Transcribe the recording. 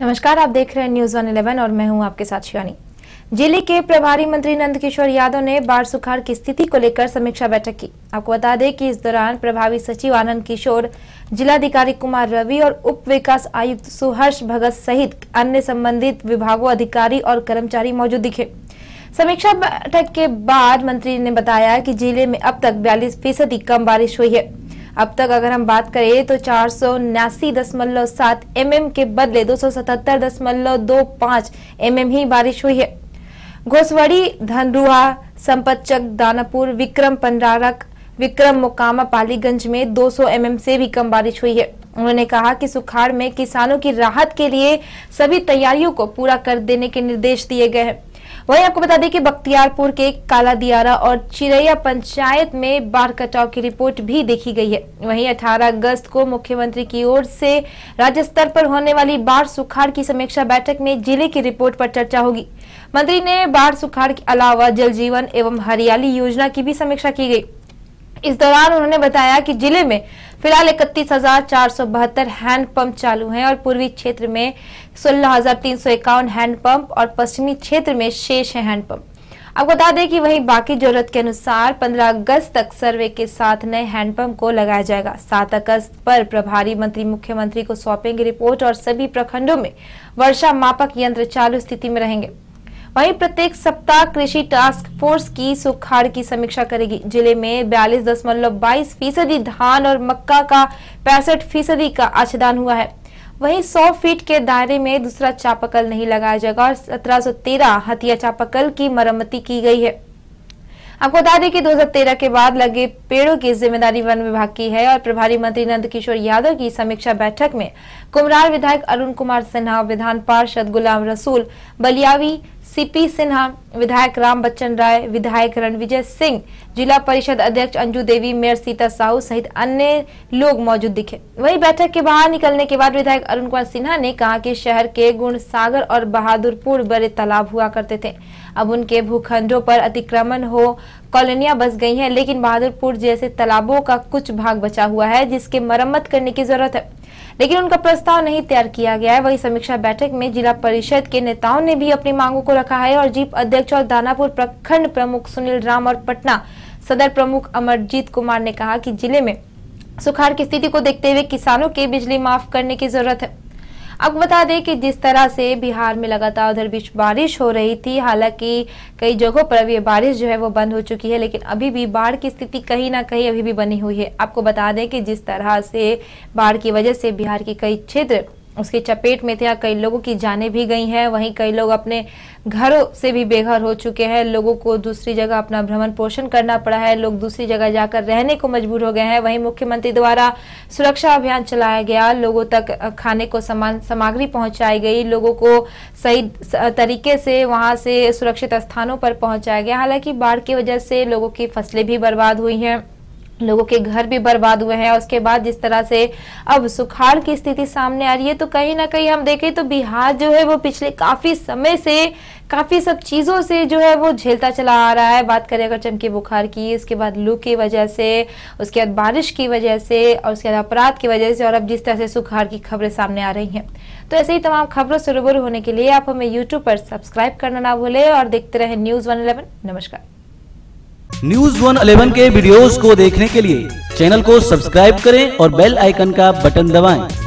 नमस्कार, आप देख रहे हैं न्यूज़ 111 और मैं हूं आपके साथ शिवानी। जिले के प्रभारी मंत्री नंदकिशोर यादव ने बाढ़ सुखाड़ की स्थिति को लेकर समीक्षा बैठक की। आपको बता दें कि इस दौरान प्रभारी सचिव आनंद किशोर, जिलाधिकारी कुमार रवि और उप विकास आयुक्त सुहर्ष भगत सहित अन्य संबंधित विभागों, अधिकारी और कर्मचारी मौजूद दिखे। समीक्षा बैठक के बाद मंत्री ने बताया कि जिले में अब तक 42% कम बारिश हुई है। अब तक अगर हम बात करें तो 479.7 mm के बदले 277.25 mm ही बारिश हुई है। घोसवड़ी, धनरुआ, संपतचक, दानापुर, विक्रम पंडारक, विक्रम मोकामा, पालीगंज में 200 mm से भी कम बारिश हुई है। उन्होंने कहा कि सुखाड़ में किसानों की राहत के लिए सभी तैयारियों को पूरा कर देने के निर्देश दिए गए हैं। वहीं आपको बता दें कि बख्तियारपुर के काला दियारा और चिरैया पंचायत में बाढ़ कटाव की रिपोर्ट भी देखी गई है। वहीं 18 अगस्त को मुख्यमंत्री की ओर से राज्य स्तर पर होने वाली बाढ़ सुखाड़ की समीक्षा बैठक में जिले की रिपोर्ट पर चर्चा होगी। मंत्री ने बाढ़ सुखाड़ के अलावा जल जीवन एवं हरियाली योजना की भी समीक्षा की गई। इस दौरान उन्होंने बताया कि जिले में फिलहाल 31,472 हैंडपंप चालू हैं और पूर्वी क्षेत्र में 16,351 हैंडपंप और पश्चिमी क्षेत्र में शेष है हैंडपंप। आपको बता दें कि वहीं बाकी जरूरत के अनुसार 15 अगस्त तक सर्वे के साथ नए हैंडपंप को लगाया जाएगा। 7 अगस्त पर प्रभारी मंत्री मुख्यमंत्री को सौंपेंगे रिपोर्ट और सभी प्रखंडों में वर्षा मापक यंत्र चालू स्थिति में रहेंगे। वहीं प्रत्येक सप्ताह कृषि टास्क फोर्स की सुखाड़ की समीक्षा करेगी। जिले में 42.22% धान और मक्का का 65% का आच्छादन हुआ है। वहीं 100 फीट के दायरे में दूसरा चापाकल नहीं लगाया जाएगा और 1713 हथिया चापाकल की मरम्मती की गई है। आपको बता दें कि 2013 के बाद लगे पेड़ों की जिम्मेदारी वन विभाग की है और प्रभारी मंत्री नंदकिशोर यादव की समीक्षा बैठक में कुमरार विधायक अरुण कुमार सिन्हा, विधान पार्षद गुलाम रसूल बलियावी, सीपी सिन्हा, विधायक राम बच्चन राय, विधायक रणविजय सिंह, जिला परिषद अध्यक्ष अंजू देवी, मेयर सीता साहू सहित अन्य लोग मौजूद दिखे। वहीं बैठक के बाहर निकलने के बाद विधायक अरुण कुमार सिन्हा ने कहा कि शहर के गुणसागर और बहादुरपुर बड़े तालाब हुआ करते थे। अब उनके भूखंडों पर अतिक्रमण हो कॉलोनियां बस गई हैं, लेकिन बहादुरपुर जैसे तालाबों का कुछ भाग बचा हुआ है जिसके मरम्मत करने की जरूरत है, लेकिन उनका प्रस्ताव नहीं तैयार किया गया है। वही समीक्षा बैठक में जिला परिषद के नेताओं ने भी अपनी मांगों को रखा है और जीप अध्यक्ष और दानापुर प्रखंड प्रमुख सुनील राम और पटना सदर प्रमुख अमरजीत कुमार ने कहा कि जिले में सुखाड़ की स्थिति को देखते हुए किसानों के बिजली माफ करने की जरूरत है। आपको बता दें कि जिस तरह से बिहार में लगातार उधर बीच बारिश हो रही थी, हालांकि कई जगहों पर अभी बारिश जो है वो बंद हो चुकी है, लेकिन अभी भी बाढ़ की स्थिति कहीं ना कहीं अभी भी बनी हुई है। आपको बता दें कि जिस तरह से बाढ़ की वजह से बिहार के कई क्षेत्र उसके चपेट में थे, कई लोगों की जानें भी गई हैं, वहीं कई लोग अपने घरों से भी बेघर हो चुके हैं। लोगों को दूसरी जगह अपना भ्रमण पोषण करना पड़ा है, लोग दूसरी जगह जाकर रहने को मजबूर हो गए हैं। वहीं मुख्यमंत्री द्वारा सुरक्षा अभियान चलाया गया, लोगों तक खाने को सामग्री पहुंचाई गई, लोगों को सही तरीके से वहां से सुरक्षित स्थानों पर पहुंचाया गया। हालांकि बाढ़ की वजह से लोगों की फसलें भी बर्बाद हुई हैं, लोगों के घर भी बर्बाद हुए हैं। उसके बाद जिस तरह से अब सुखाड़ की स्थिति सामने आ रही है, तो कहीं ना कहीं हम देखें तो बिहार जो है वो पिछले काफी समय से काफी सब चीजों से जो है वो झेलता चला आ रहा है। बात करें अगर चमकी बुखार की, उसके बाद लू की वजह से, उसके बाद बारिश की वजह से और उसके बाद अपराध की वजह से, और अब जिस तरह से सुखाड़ की खबरें सामने आ रही हैं। तो ऐसे ही तमाम खबरों से रूबरू होने के लिए आप हमें यूट्यूब पर सब्सक्राइब करना ना भूलें और देखते रहे न्यूज़ 111। नमस्कार। न्यूज़ 111 के वीडियोस को देखने के लिए चैनल को सब्सक्राइब करें और बेल आइकन का बटन दबाएं।